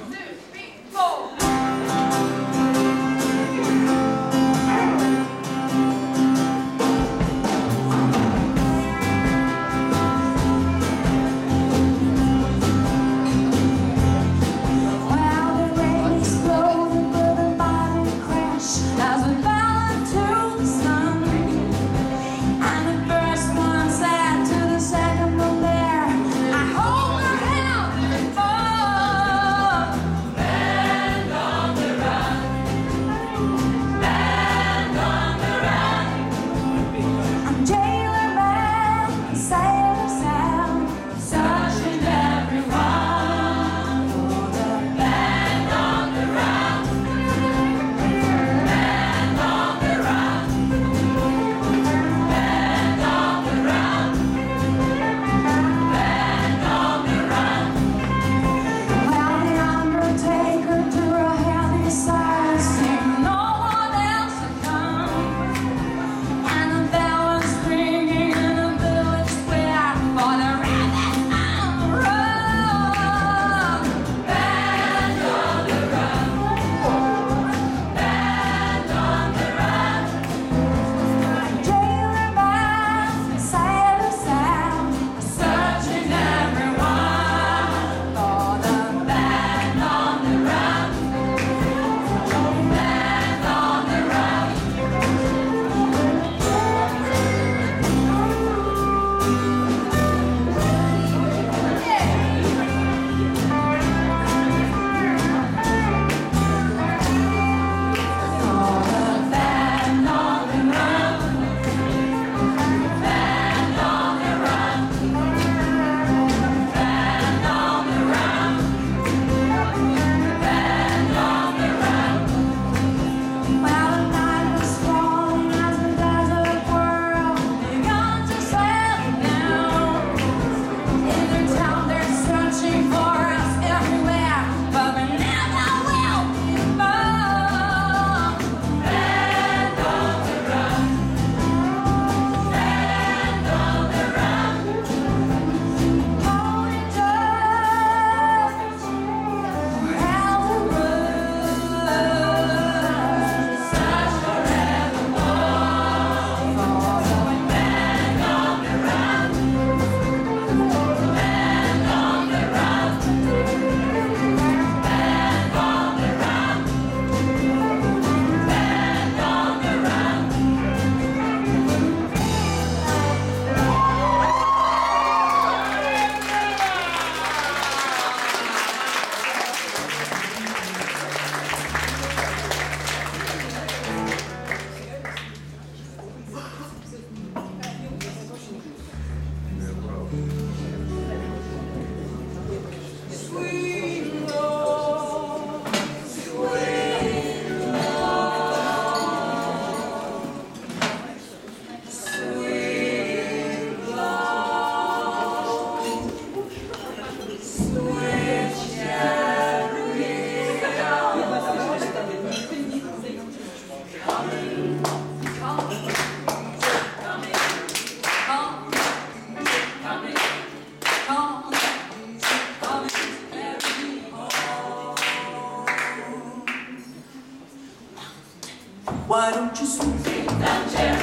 Why don't you swing down, Jerry?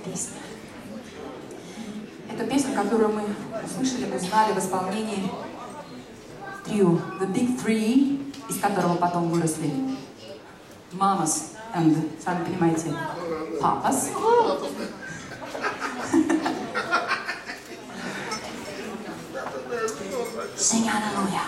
песня. Это песня, которую мы услышали, узнали в исполнении трио The Big Three, из которого потом выросли Mamas and, сами понимаете, Papas. Sing Hallelujah.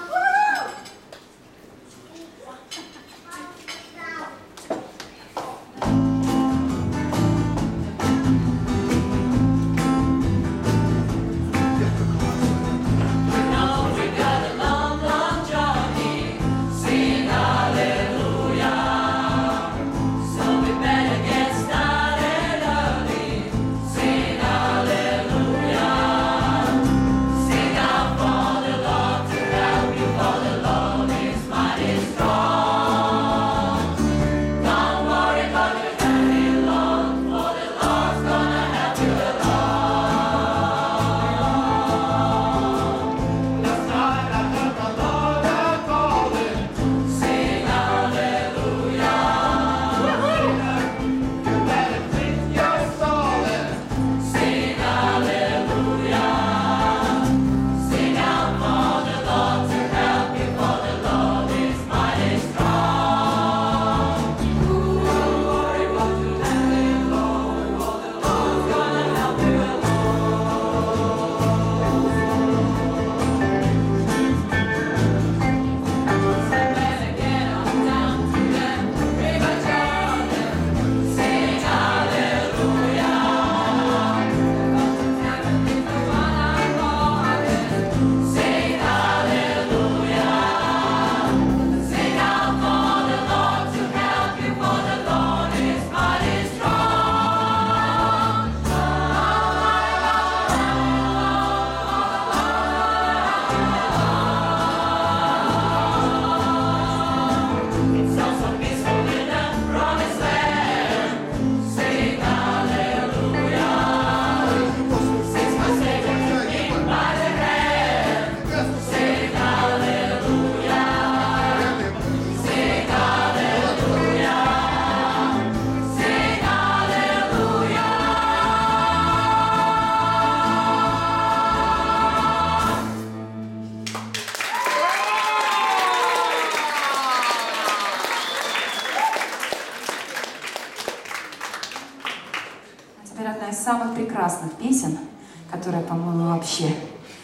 Одна из самых прекрасных песен, которая, по-моему, вообще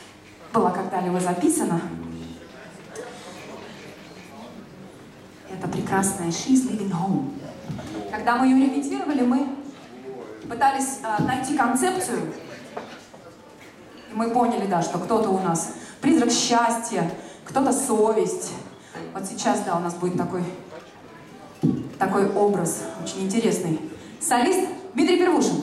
была когда-либо записана. Это прекрасная «She's Leaving Home». Когда мы ее репетировали, мы пытались найти концепцию, и мы поняли, да, что кто-то у нас призрак счастья, кто-то совесть. Вот сейчас, да, у нас будет такой образ, очень интересный. Солист Дмитрий Первушин.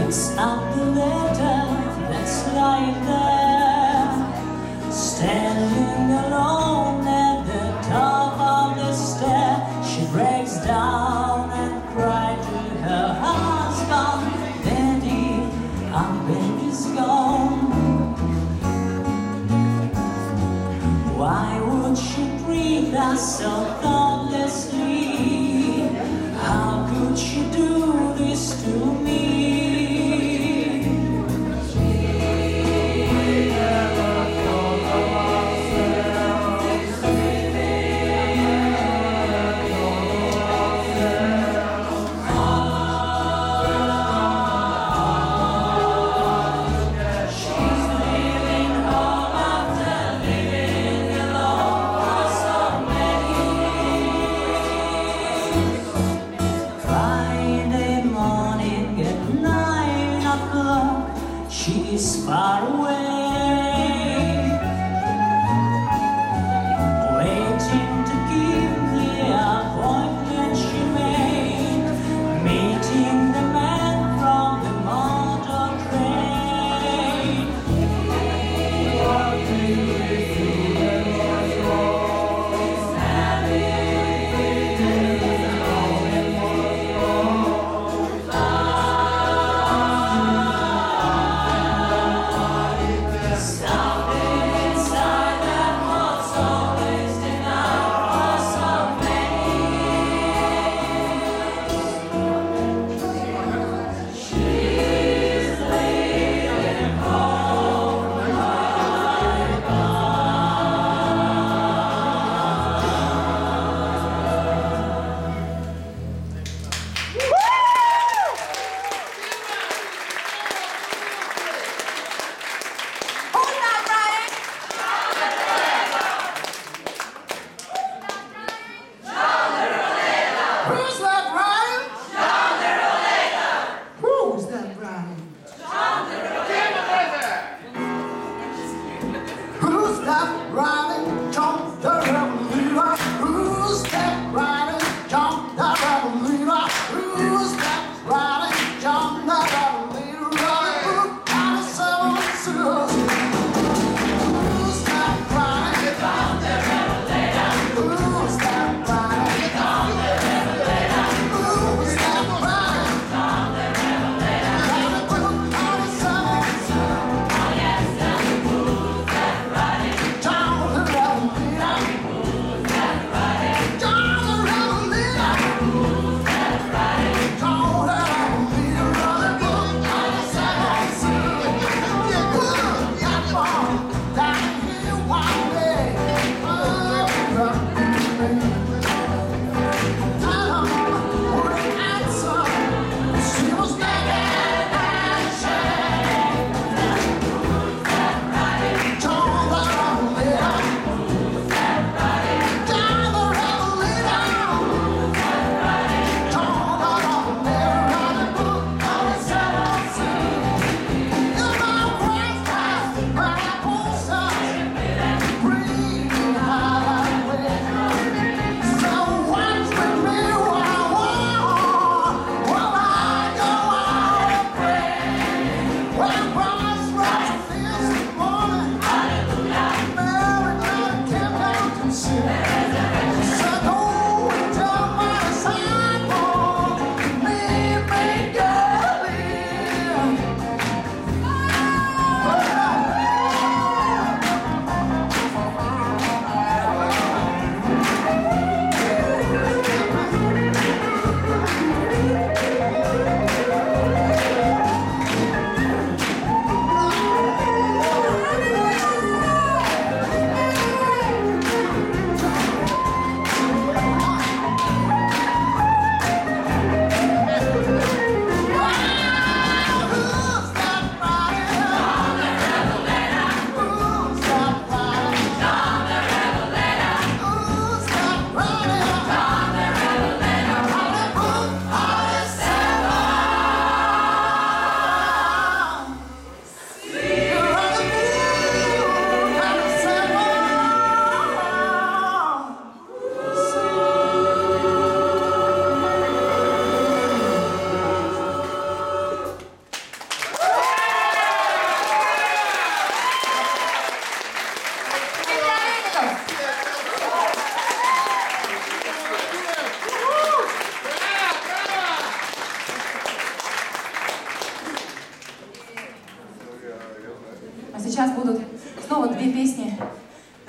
picks up the letter that's lying there, standing alone at the top of the stair. She breaks down and cries to her husband, "Daddy, our baby's gone." Why would she treat us so thoughtlessly? How could she do this to me? She's far away, waiting to keep the appointment she made, meeting the man from the motor train.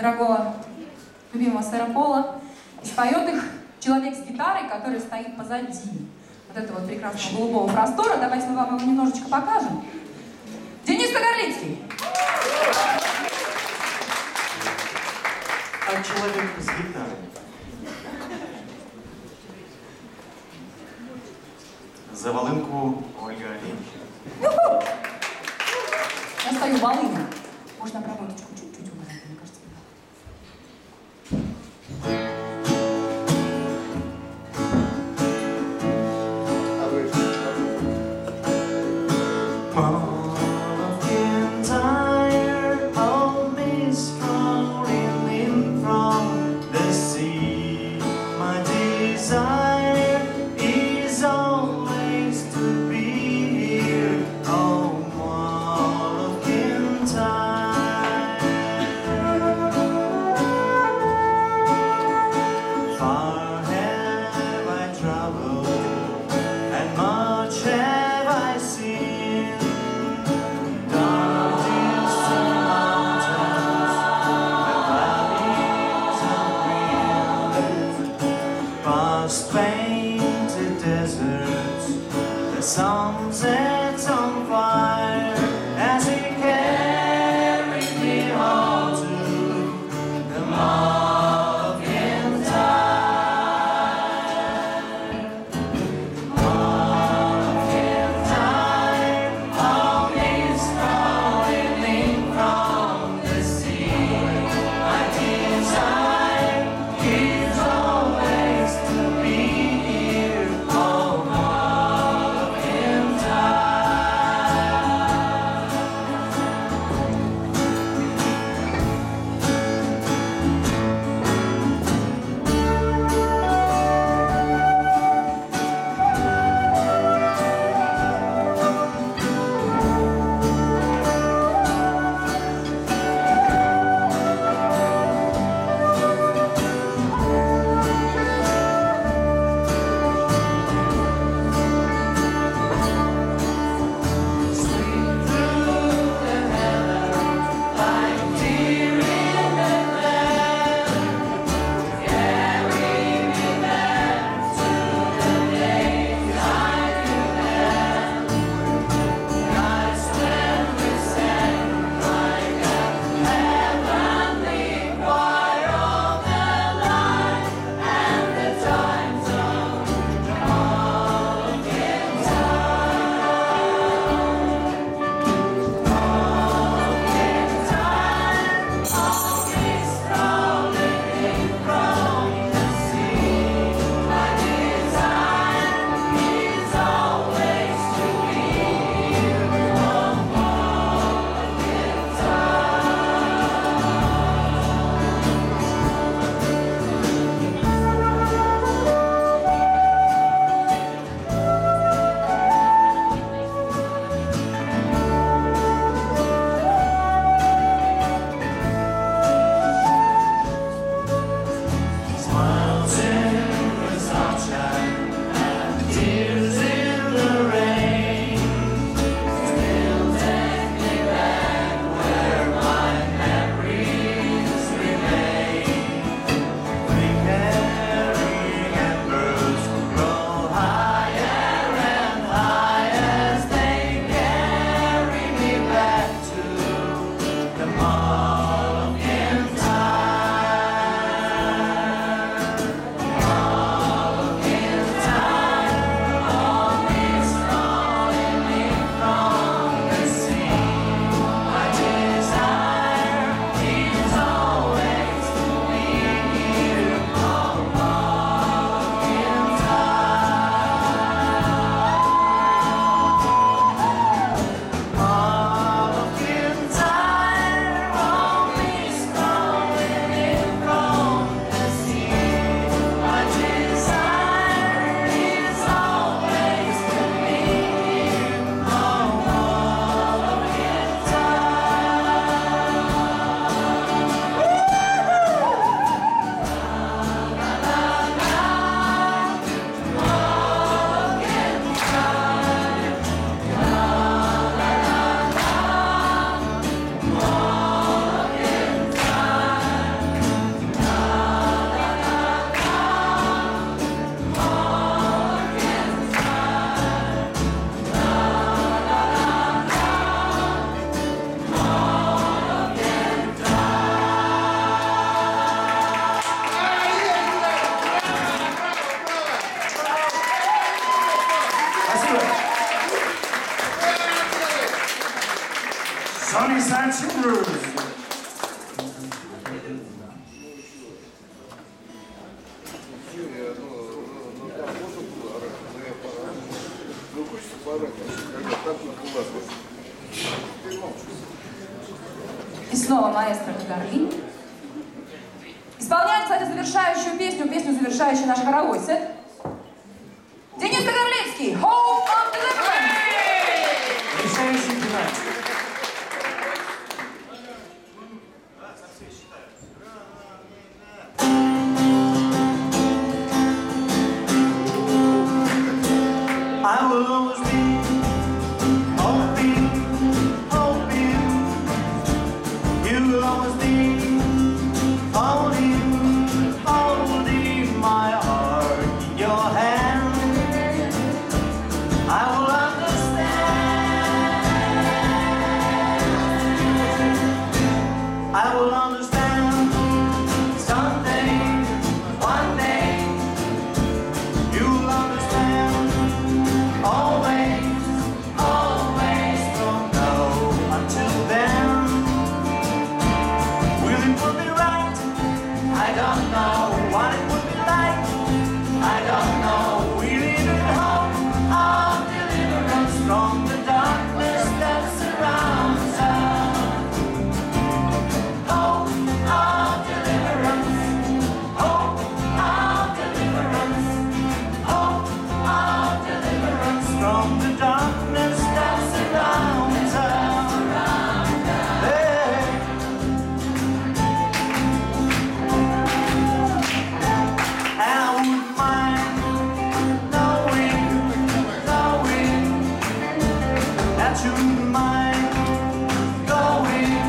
дорогого, любимого сэра Пола, и споет их человек с гитарой, который стоит позади вот этого вот прекрасного голубого простора. Давайте мы вам его немножечко покажем. Денис Кагарлицкий. А человек с гитарой. За волынку Ольга Оленич. Я стою волына. Можно обработочку чуть-чуть убрать, мне кажется. Painted deserts, the sunsets on fire as he carried me home to the mall of Kintyre. Mall of Kintyre, all mist rolling from the sea. My desire is always to be here, oh, Mall of Kintyre. Sunnyside Blues. И снова маэстро Кагарлин. Исполняет, кстати, завершающую песню завершающий наш хоровой сет. Денис Кагарлинский, Hope of Deliverance. Решающий финал. I will always be hoping, hoping. You will always be holding, holding my heart in your hand. I will understand. I will understand someday, one day. You will understand. Always, always from now until then. Will it would be right? I don't know what it would be like. I don't know. We live in hope of deliverance from the darkness that surrounds us. Hope of deliverance. Hope of deliverance. Hope of deliverance from the darkness that surrounds us. Hey. And I wouldn't mind knowing that you wouldn't mind going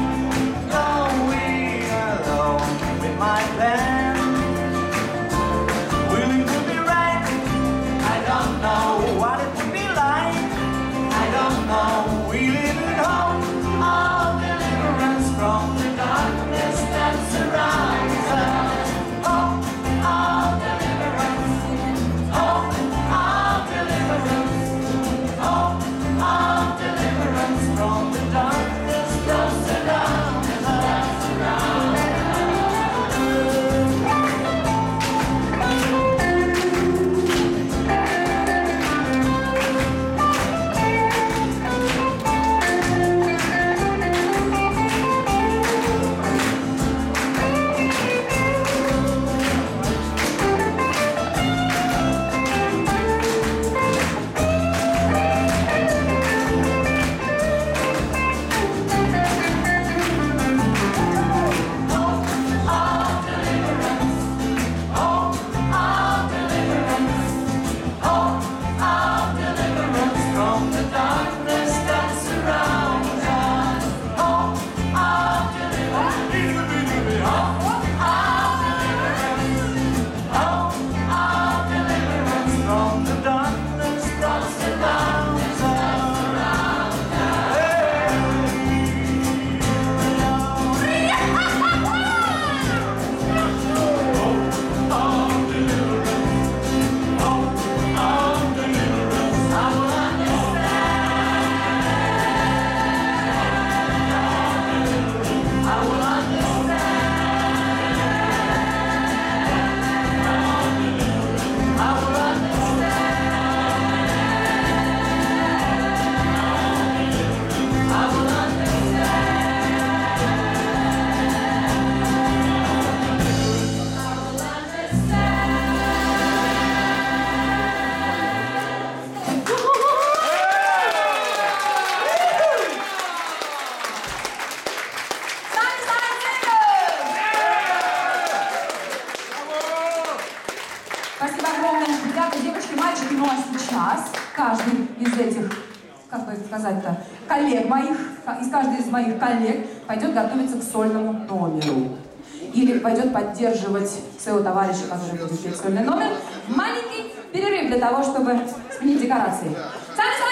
alone with my band. Will it would be right? I don't know what it would be like. I don't know. We live in hope of deliverance from the darkness that surrounds us. Hope of deliverance. Hope of deliverance. Hope of deliverance from the darkness that surrounds us. Спасибо огромное, ребята, девочки, мальчики. Ну а сейчас каждый из этих, как бы сказать-то, коллег моих, каждый из моих коллег пойдет готовиться к сольному номеру. Или пойдет поддерживать своего товарища, который будет петь сольный номер. Маленький перерыв для того, чтобы сменить декорации.